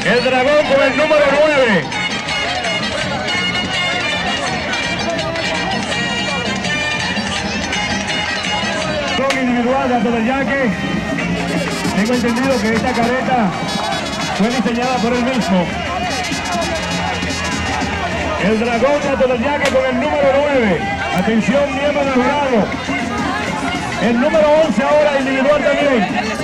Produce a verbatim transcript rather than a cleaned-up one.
El dragón con el número nueve. Son individual de Alto del Yaque. Tengo entendido que esta carreta fue diseñada por él mismo. El dragón de Alto del Yaque con el número nueve. Atención, miembro del jurado. El número once ahora individual también.